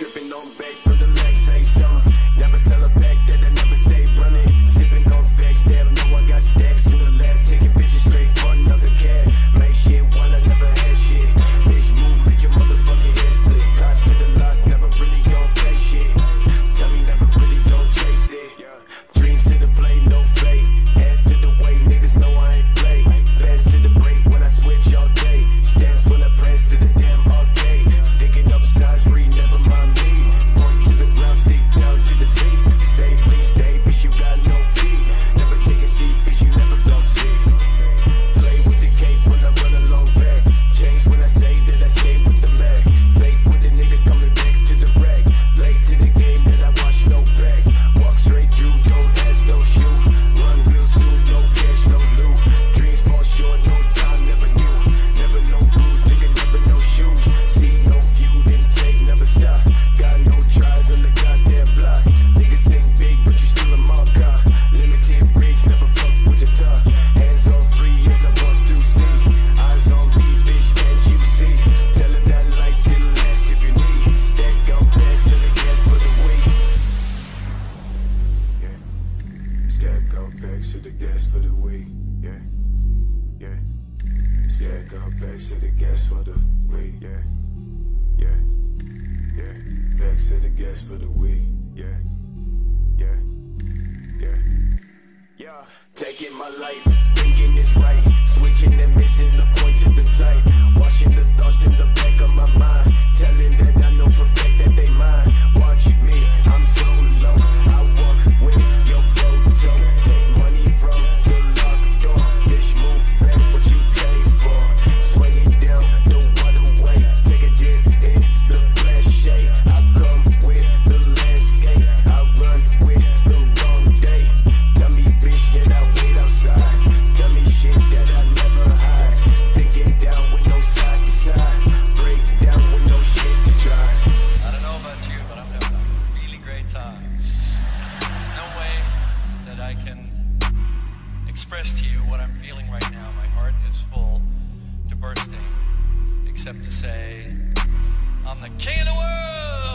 Dripping on back from the leg, say something. Never tell her back that I never stay running. Sipping on facts, damn, know I got stacks in the lab. Taking bitches straight for another cat. Make shit while I never had shit. Bitch move, make your motherfucking head split. Cost to the loss, never really gon' play shit. Tell me never really gon' chase it. Dreams to the play, no fake. Hands to the way, niggas know I ain't play. Fans to the break when I switch all day. Stands when I press to the damn arcade. Sticking up sides, read, never mind me. Point to the ground, stick down to the feet. Stay, please stay, bitch, you got no key. Never take a seat, bitch, you never gon' see. Play with the cape when I run along back. Change when I say that I stay with the Mac. Fake with the niggas coming back to the rack. Late to the game that I watch no back. Walk straight through, don't ask, don't shoot. Run real soon, no cash, no loot. Dreams fall short, no time, never knew. Never no rules, nigga, never no shoes. See no feud, intake, never stop. Got no tries on the goddamn block. Niggas think big, but you still a marker. Limited rigs, never fuck with the top. Hands on free as I walk through sea. Eyes on me, bitch, can't you see? Tell her that light still lasts if you need. Stack out bags to the gas for the week. Yeah. Stack out bags to the gas for the week. Yeah. Yeah. Stack out bags to the gas for the week. Yeah. Yeah. Yeah. Bags to the gas for the week. Yeah. Yeah. Yeah. Yeah. Taking my life, thinking it's right. Switching and missing the point to the type. Washing the thoughts in the back of my mind. Telling that I know for fact that they mine. Watch me, I'm so low. I walk with your photo. Take money from the locked door. Bitch, move back what you came for. Swinging down the waterway. Take a dip in the flash shade. I come with the landscape. I run with the wrong day. Tell me, bitch, that I wait outside. Tell me shit that I never hide. Thinking down with no side to side. Break down with no shit to try. I don't know about you, but I'm having a really great time. There's no way that I can express to you what I'm feeling right now. My heart is full to bursting, except to say, I'm the king of the world!